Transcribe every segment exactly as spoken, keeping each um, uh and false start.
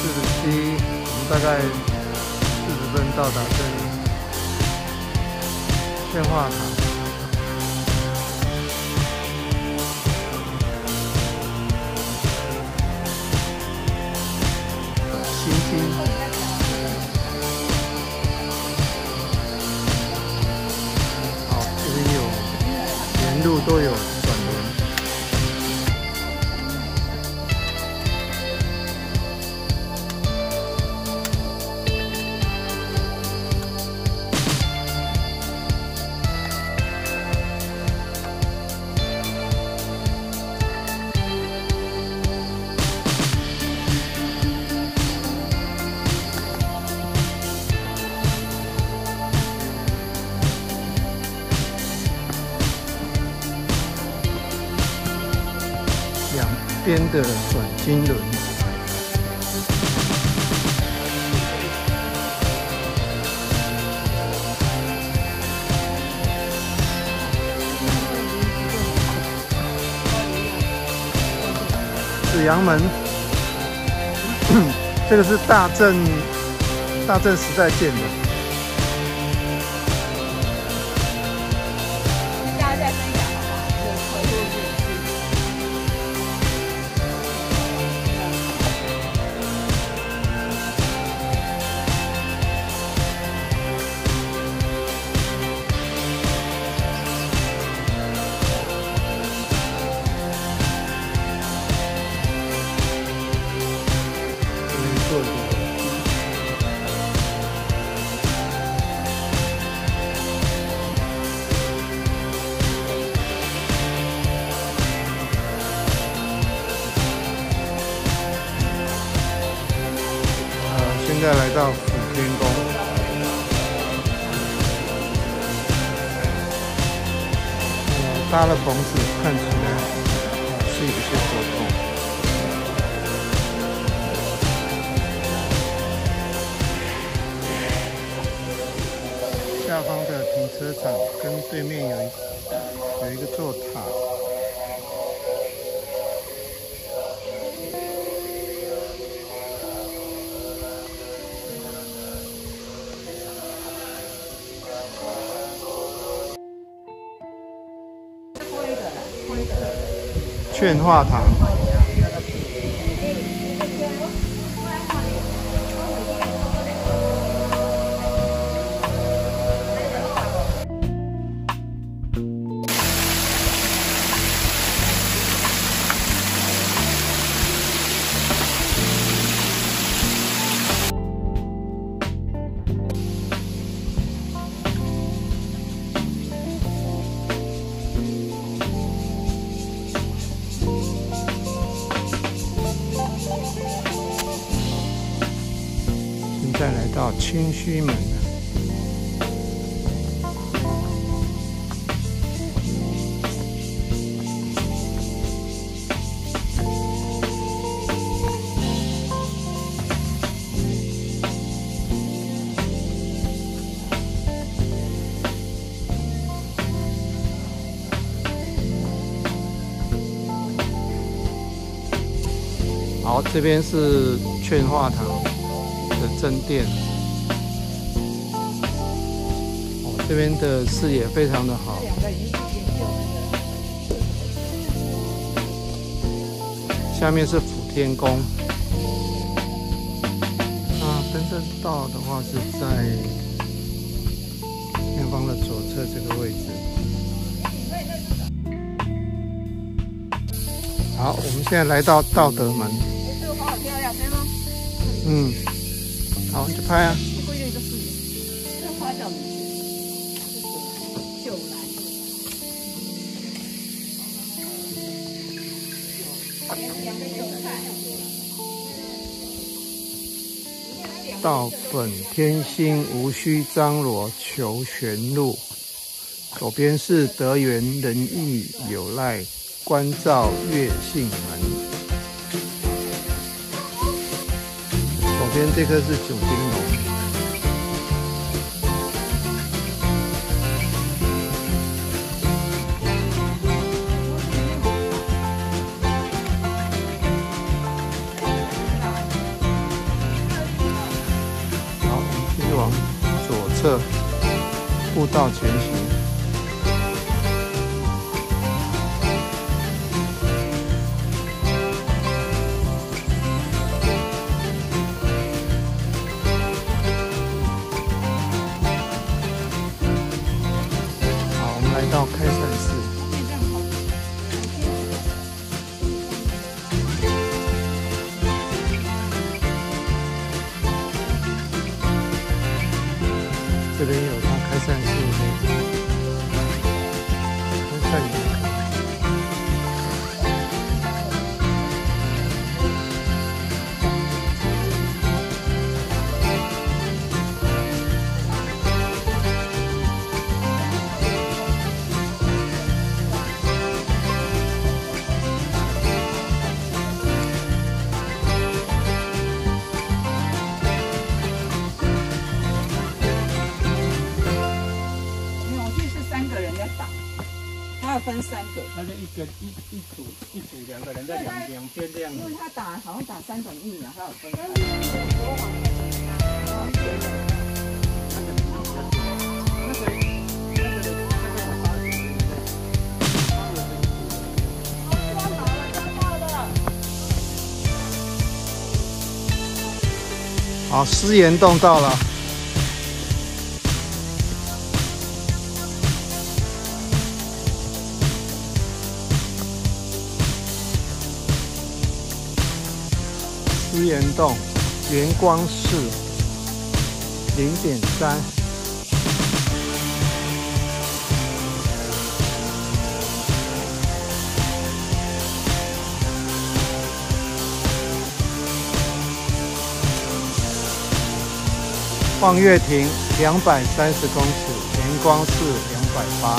四十七，我们大概四十分到达这里。劝化堂，星星。好，这边有沿路都有转轮。 两边的转经轮，紫阳门，这个是大正大正时代建的。 现在来到辅天宫，呃，搭了棚子，看起来是有些活动。下方的停车场跟对面有一有一个座塔。 劝化堂，再来到清虚门了。好，这边是劝化堂的正殿。 这边的视野非常的好，下面是辅天宫。那真正到的话是在前方的左侧这个位置。好，我们现在来到道德门。 这个好好漂亮，对吗？ 嗯，好，就拍啊。 这规律就是这花叫什么？ 到本天心无需张罗求玄路，左边是德源仁义有赖关照月信门，左边这颗是九金龙。 侧步道前行。好，我们来到开山寺。 这边有它开山寺的开山岩。 分三个， 那就一个一一组一组两个人在两两边这样。 因为他打好像打三种疫苗，他有分开。 好，思岩洞到了。 思岩洞，圆光寺，零点三。望月亭两百三十公尺，圆光寺两百八。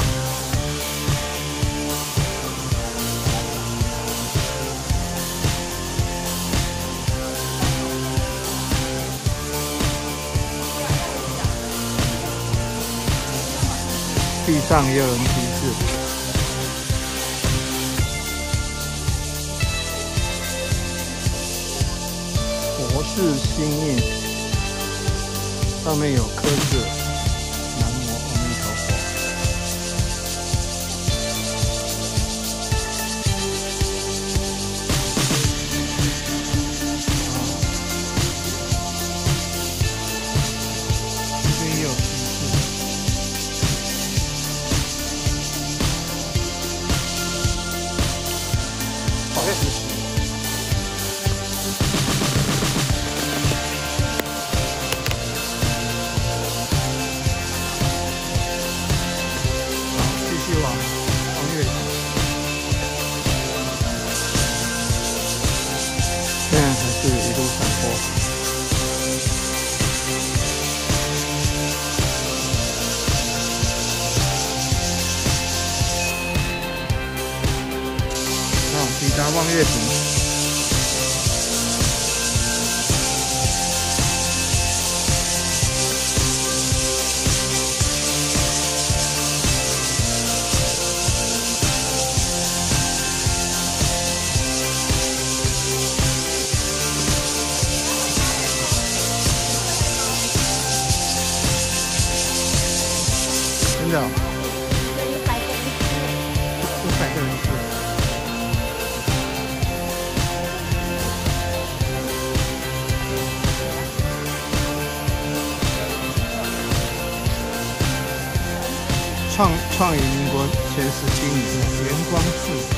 地上也有人题字。佛氏心印，上面有刻字“南无阿弥陀佛”。这边也有题字。 继续往望月亭，现在还是一路上坡。好，抵达望月亭。 真的、哦， 一百个人， 一百个人是。创创于民国前十七名的圆光寺。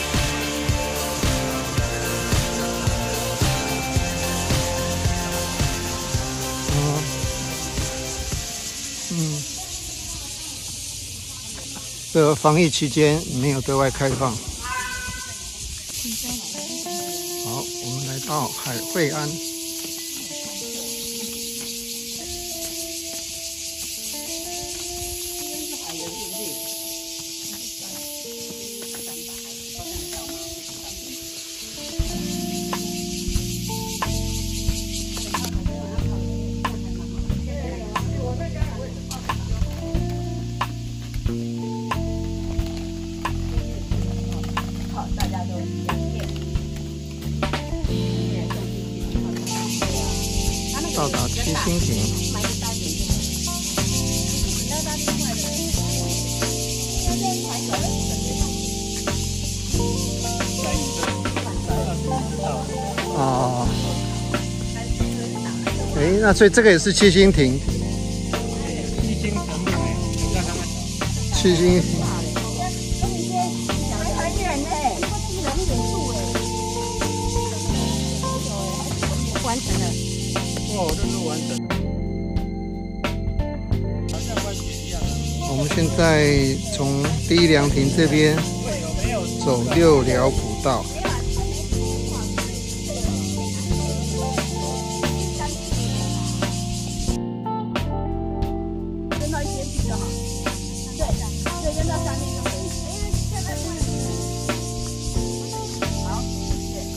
嗯嗯。 这个防疫期间没有对外开放。好，我们来到海会安。到达七星亭。 哎，那所以这个也是七星亭。 七星神木哎，在他们七星。 还很远呢，两点度哎，完成了。 哦，这是完整的，好像湾区一样。 我们现在从第一凉亭这边走六寮古道。 扔到一边去就好。对，对，扔到上面就可以。好，谢谢。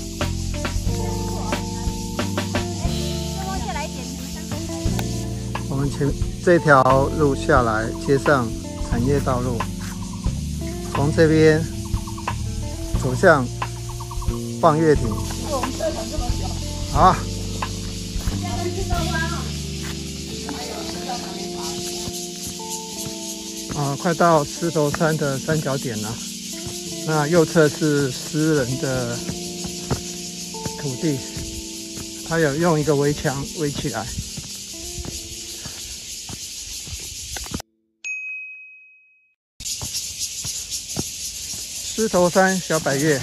哎，下来一点，你们三分。 我们前这条路下来，接上产业道路，从这边走向望月亭。 我们车程这么久。 好啊。 现在去到湾哦。还有到哪边爬？ 啊，快到狮头山的三角点了。那右侧是私人的土地，它有用一个围墙围起来。狮头山小百岳，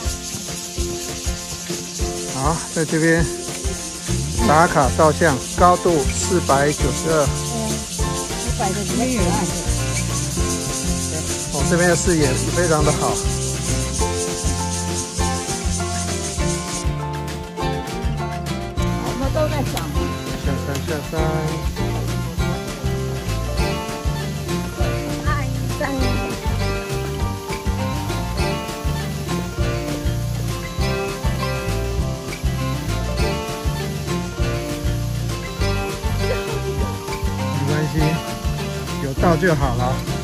好，在这边打卡照相，高度四百九十二。 我摆的比较可爱。 哦，这边的视野也非常的好。 我们都在想。 下山，下山。 爱山。 没关系，有到就好了。